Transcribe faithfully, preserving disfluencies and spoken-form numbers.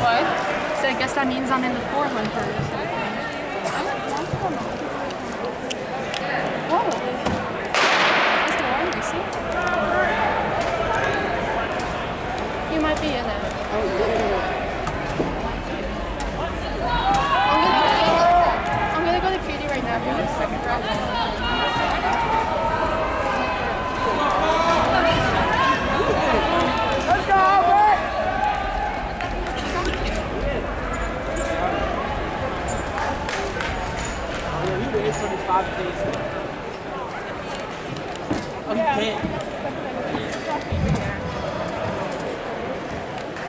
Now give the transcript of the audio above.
What? So I guess that means I'm in the four hunters. Whoa. Is the one racing? You might be in it. Oh, yeah. I'm gonna go to Katie right now for the second round. Let's go, Albert! He waits for his five days. Okay.